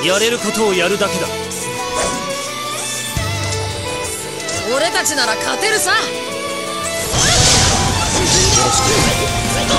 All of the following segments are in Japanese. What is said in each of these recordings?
やれることをやるだけだ。 俺たちなら勝てるさ。 よろしく。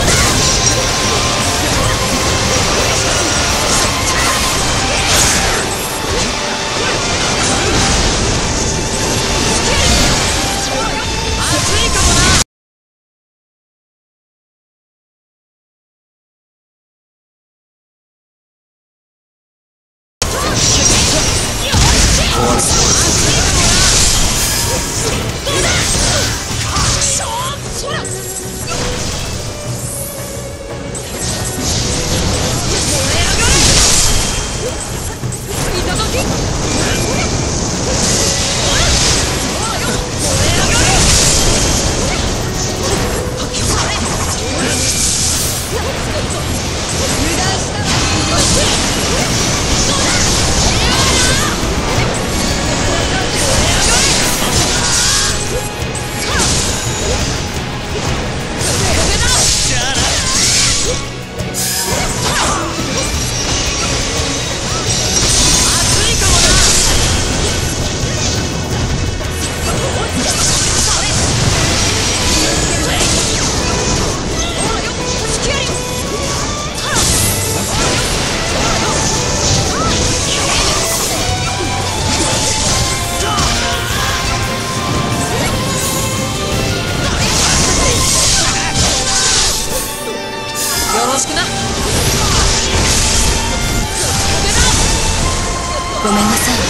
ごめんなさいね。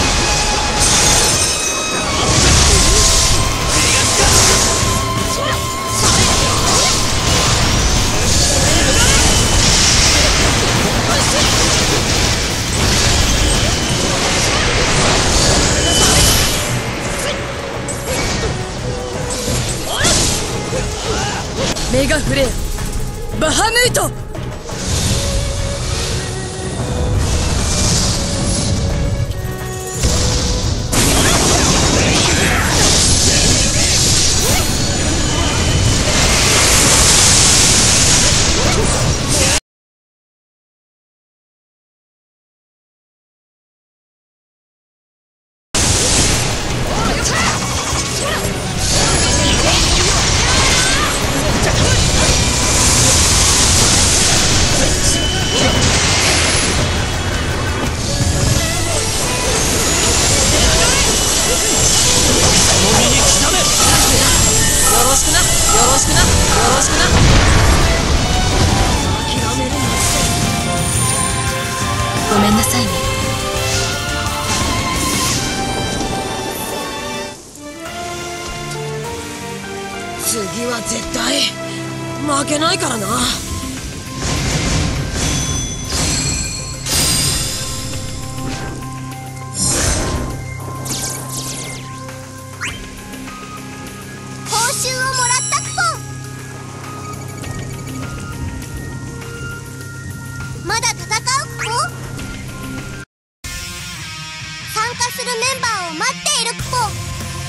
メガフレアバハムート。 ごめんなさいね。 次は絶対負けないからな。 報酬をもらったクポン。まだ戦うクポン。参加するメンバーを待っているクポン。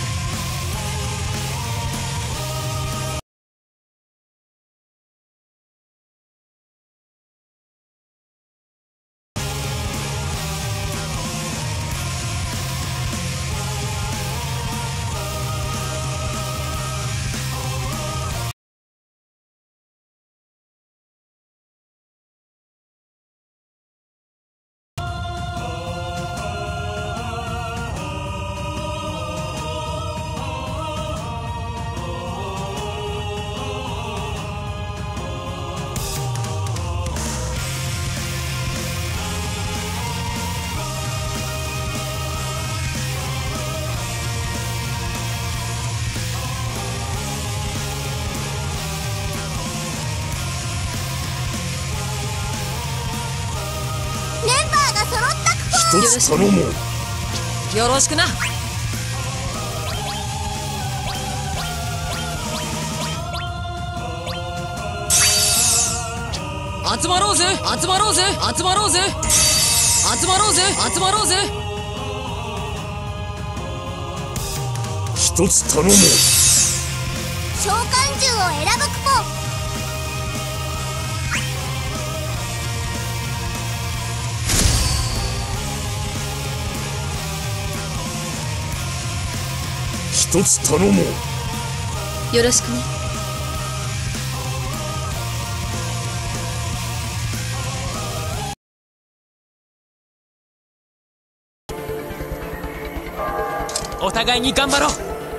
一つ頼もう。 よろしくな。集まろうぜ集まろうぜ集まろうぜ集まろうぜ集まろうぜ。 一つ頼もう。 召喚獣を選ぶクポン。 一つ頼もう。 よろしくね。 お互いに頑張ろう。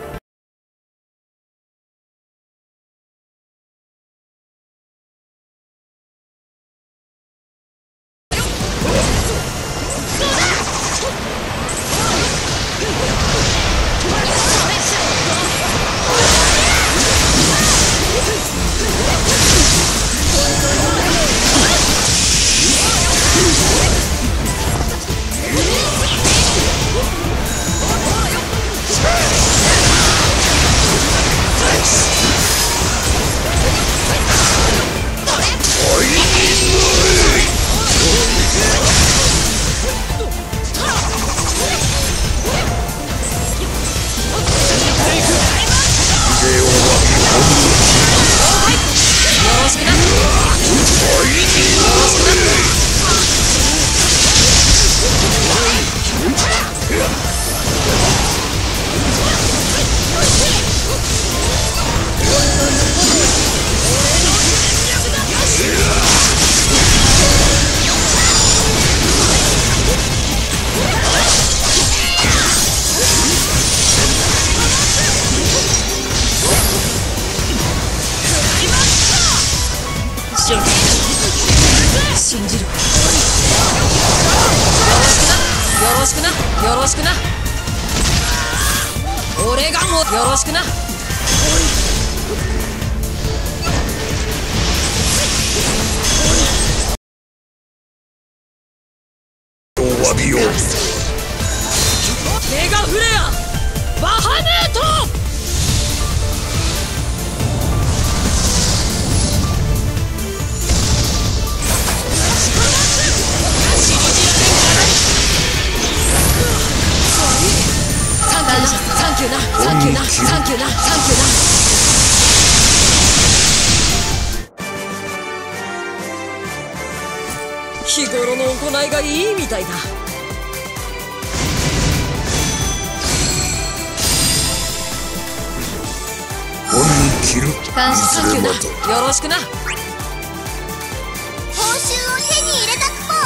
信じる。よろしくな。よろしくな。俺がもよろしくな。 お詫びを。 メガフレアバハネート。サンキューな、サンキューな、サンキューな、サンキューな。日頃の行いがいいみたいだ。 恩に着る。 感謝。 サンキューな、よろしくな。 報酬を手に入れたクポ。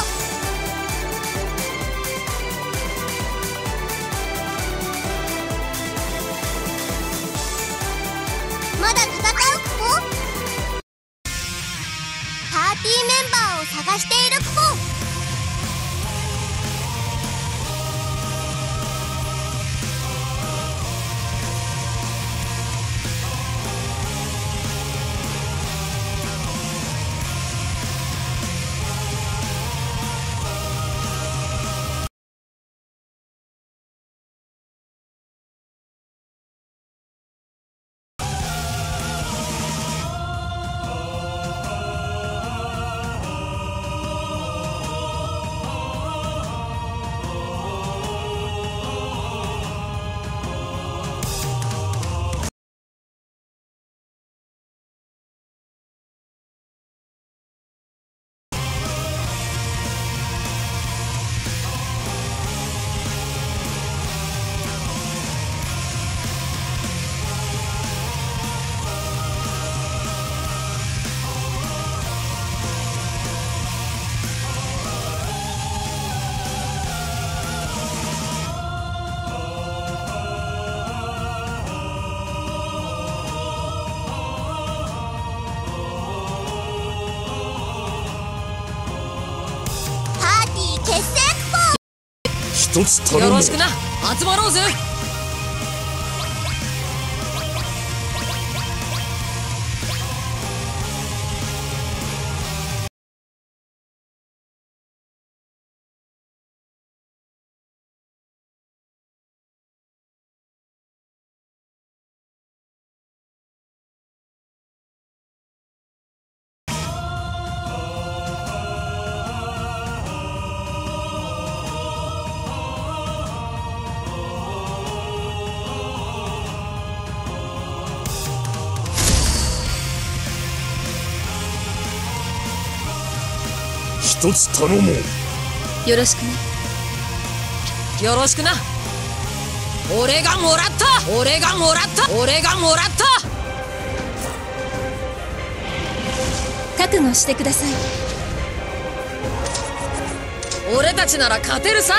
まだ戦うクポ。パーティーメンバーを探しているクポ。 一つ頼む。 よろしくな。集まろうぜ。 一つ頼もう。 よろしくね。 よろしくな。 俺がもらった俺がもらった俺がもらった。 覚悟してください。 俺たちなら勝てるさ。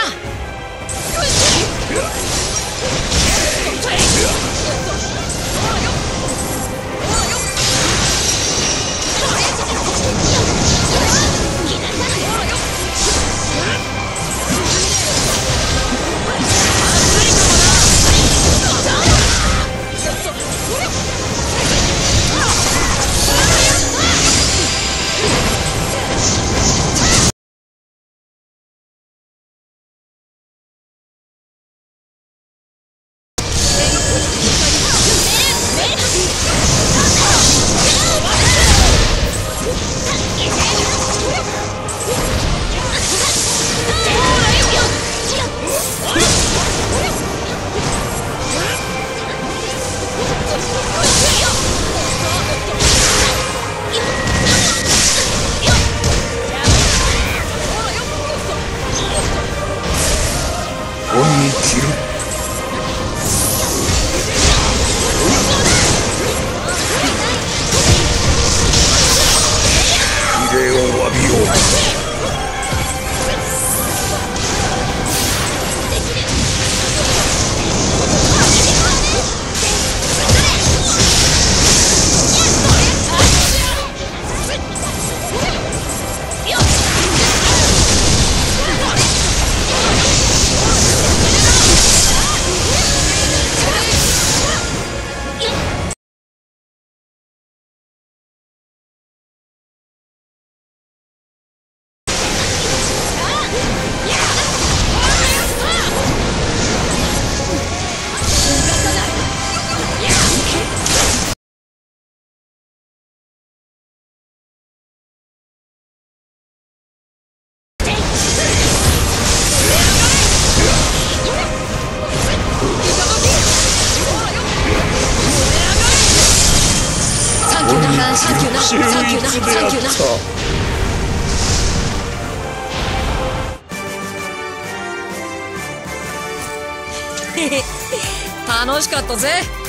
恩に着る。儀礼を詫びよう。 サンキューなサンキューなサンキューなサンキューな。楽しかったぜ。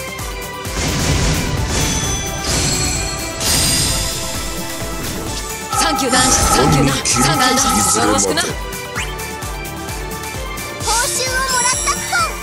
サンキューなサンキューなサンキューな。よろしくな。 報酬をもらったクポン。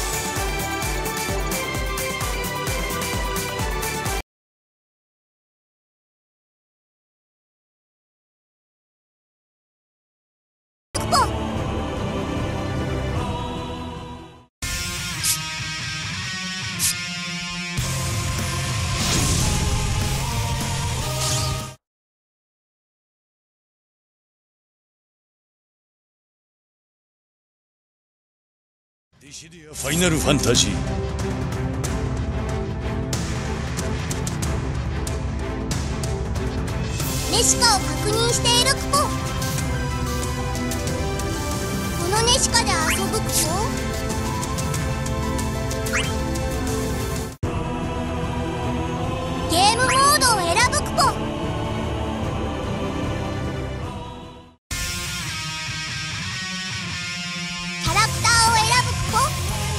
ディシディアファイナルファンタジー。 ネシカを確認しているクポン。このネシカで遊ぶクポン。ゲームモードを選ぶクポン。キャラクターを選ぶクポン。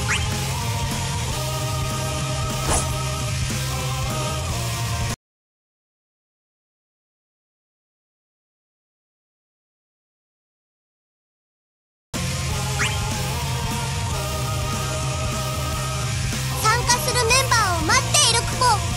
参加するメンバーを待っているクポン。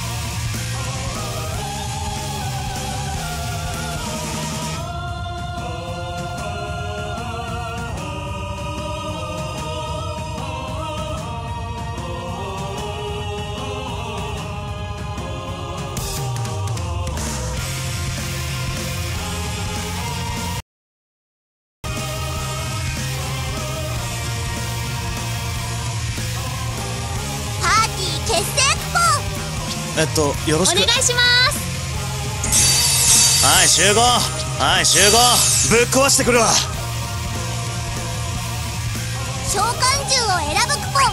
結成クポン。 よろしく。 お願いします。 はい集合はい集合。ぶっ壊してくるわ。 召喚獣を選ぶクポ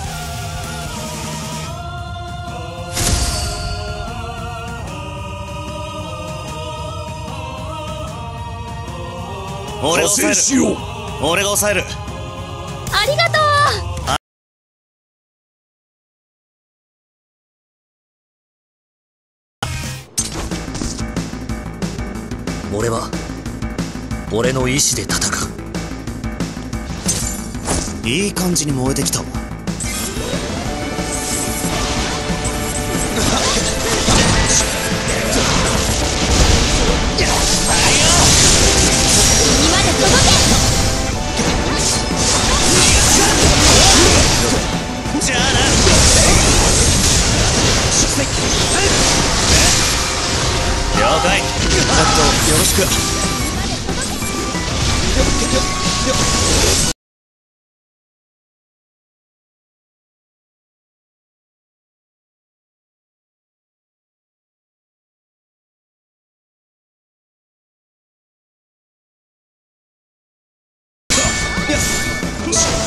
ン。 俺が抑える。俺が抑える。 ありがとう。 俺は俺の意志で戦う。 いい感じに燃えてきたわ。 今まで届け。 じゃあな。了解。よろしく。よし。